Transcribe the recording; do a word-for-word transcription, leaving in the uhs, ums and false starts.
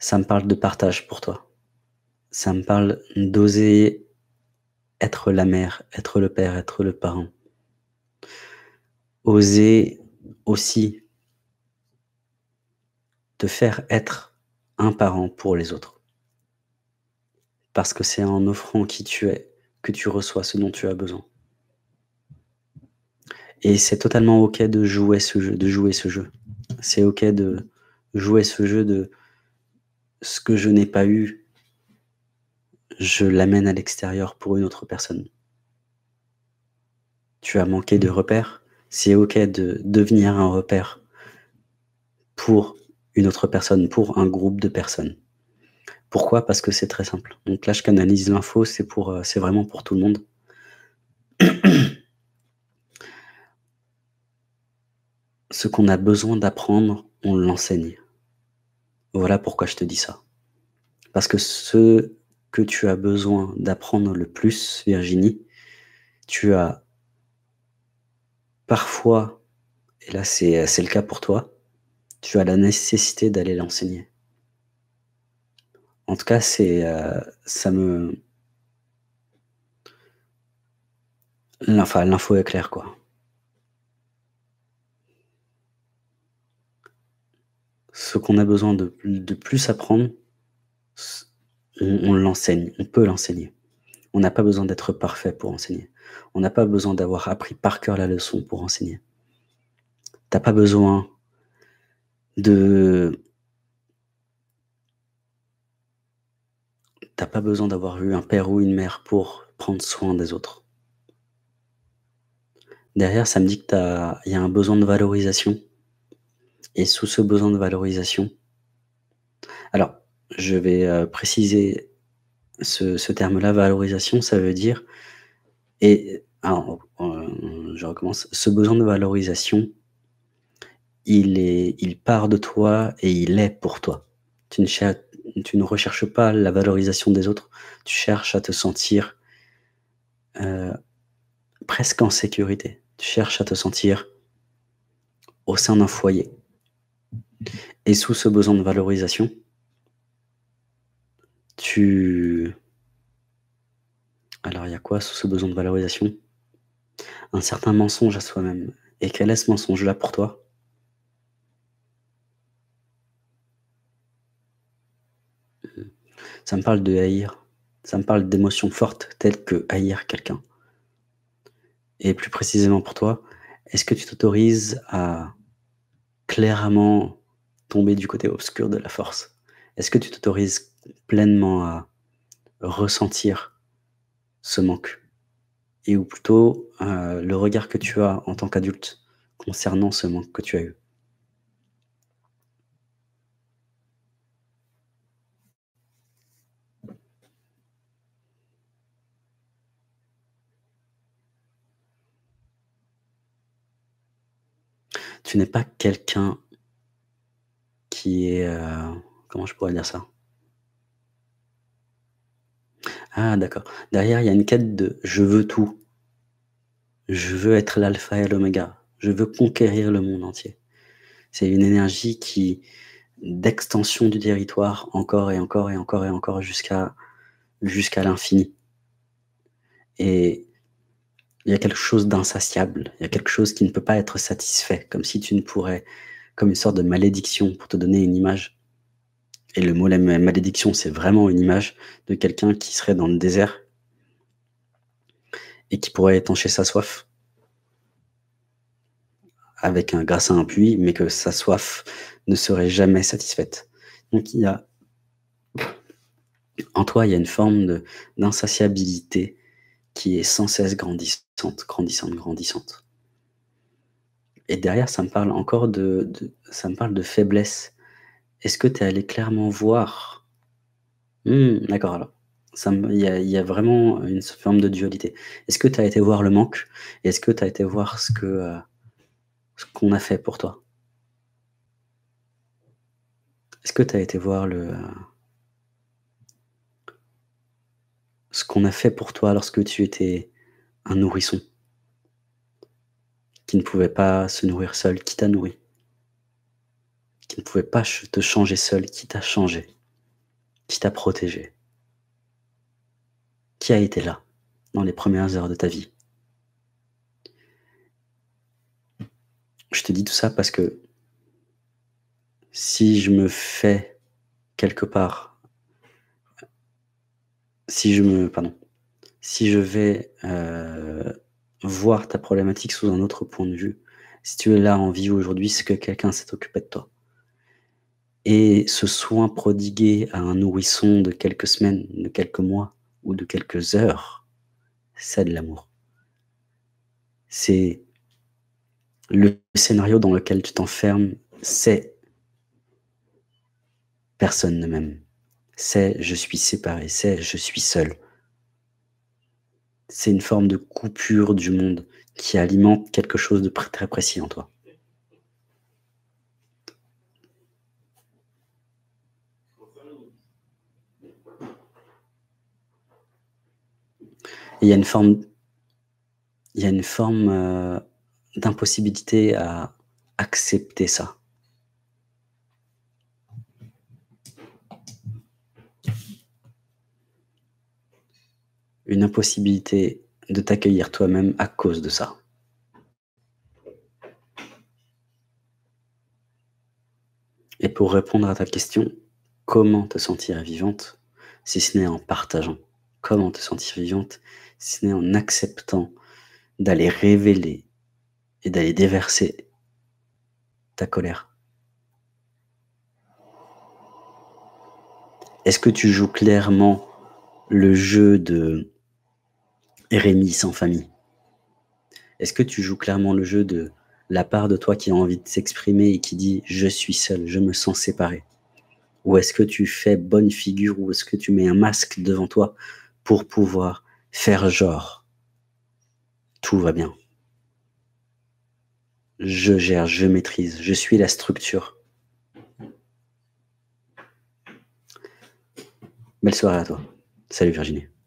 Ça me parle de partage pour toi. Ça me parle d'oser être la mère, être le père, être le parent. Oser aussi te faire être un parent pour les autres. Parce que c'est en offrant qui tu es que tu reçois ce dont tu as besoin. Et c'est totalement OK de jouer ce jeu de jouer ce jeu. C'est OK de jouer ce jeu de ce que je n'ai pas eu, je l'amène à l'extérieur pour une autre personne. Tu as manqué de repères, c'est OK de devenir un repère pour une autre personne, pour un groupe de personnes. Pourquoi? Parce que c'est très simple. Donc là, je canalise l'info, c'est pour, heu, c'est vraiment pour tout le monde. Ce qu'on a besoin d'apprendre, on l'enseigne. Voilà pourquoi je te dis ça. Parce que ce que tu as besoin d'apprendre le plus, Virginie, tu as parfois, et là c'est, heu, c'est le cas pour toi, tu as la nécessité d'aller l'enseigner. En tout cas, c'est, heu, ça me l'in enfin l'info est claire, quoi. Ce qu'on a besoin de pl de plus apprendre, c on on l'enseigne, on peut l'enseigner. On n'a pas besoin d'être parfait pour enseigner. On n'a pas besoin d'avoir appris par cœur la leçon pour enseigner. Tu as pas besoin de tu as pas besoin d'avoir eu un père ou une mère pour prendre soin des autres. Derrière, ça me dit que tu as il y a un besoin de valorisation et sous ce besoin de valorisation alors, je vais, heu, préciser ce ce terme-là, valorisation, ça veut dire et alors, heu, je recommence. Ce besoin de valorisation, il est il part de toi et il est pour toi. Tu ne cher tu ne recherches pas la valorisation des autres, tu cherches à te sentir, heu, presque en sécurité. Tu cherches à te sentir au sein d'un foyer et sous ce besoin de valorisation tu alors il y a quoi sous ce besoin de valorisation? Un certain mensonge à soi-même et quel est ce mensonge-là pour toi? Mmh. Ça me parle de haïr, ça me parle d'émotions fortes telles que haïr quelqu'un. Et plus précisément pour toi, est-ce que tu t'autorises à clairement tomber du côté obscur de la force? Est-ce que tu t'autorises pleinement à ressentir ce manque? Et ou plutôt, heu, le regard que tu as en tant qu'adulte concernant ce manque que tu as eu? Tu n'es pas quelqu'un qui est, heu, comment je pourrais dire ça? Ah d'accord. Derrière, il y a une quête de: «Je veux tout». Je veux être l'alpha et l'oméga. Je veux conquérir le monde entier. C'est une énergie qui d'extension du territoire encore et encore et encore et encore jusqu'à jusqu'à l'infini. Et il y a quelque chose d'insatiable, il y a quelque chose qui ne peut pas être satisfait, comme si tu ne pourrais comme une sorte de malédiction pour te donner une image. Et le mot la ma malédiction, c'est vraiment une image de quelqu'un qui serait dans le désert et qui pourrait étancher sa soif avec un grâce à un puits, mais que sa soif ne serait jamais satisfaite. Donc il y a en toi, il y a une forme de d'insatiabilité qui est sans cesse grandissante, grandissante, grandissante. Et derrière, ça me parle encore de de ça me parle de faiblesse. Est-ce que tu es allé clairement voir mmh, d'accord alors. Ça me il y a il y a vraiment une s forme de dualité. Est-ce que tu as été voir le manque? Et est-ce que tu as été voir ce que, heu, ce qu'on a fait pour toi? Est-ce que tu as été voir le, heu ce qu'on a fait pour toi lorsque tu étais un nourrisson? Qui ne pouvait pas se nourrir seul, qui t'a nourri? Qui ne pouvait pas ch te changer seul, qui t'a changé? Qui t'a protégé? Qui a été là, dans les premières heures de ta vie? Je te dis tout ça parce que si je me fais quelque part si je me pardon, si je vais, heu, voir ta problématique sous un autre point de vue, si tu es là en vie aujourd'hui, c'est que quelqu'un s'est occupé de toi. Et ce soin prodigué à un nourrisson de quelques semaines, de quelques mois ou de quelques heures, c'est de l'amour. C'est le scénario dans lequel tu t'enfermes, c'est personne ne m'aime, c'est je suis séparé, c'est je suis seul. C'est une forme de coupure du monde qui alimente quelque chose de pr très précis en toi. Et il y a une forme il y a une forme, heu, d'impossibilité à accepter ça. Une impossibilité de t'accueillir toi-même à cause de ça. Et pour répondre à ta question, comment te sentir vivante, si ce n'est en partageant? Comment te sentir vivante, si ce n'est en acceptant d'aller révéler et d'aller déverser ta colère? Est-ce que tu joues clairement le jeu de Rémi sans famille? Est-ce que tu joues clairement le jeu de la part de toi qui a envie de s'exprimer et qui dit: «Je suis seul, je me sens séparé»? Ou est-ce que tu fais bonne figure ou est-ce que tu mets un masque devant toi pour pouvoir faire genre? Tout va bien. Je gère, je maîtrise, je suis la structure. Belle soirée à toi. Salut Virginie.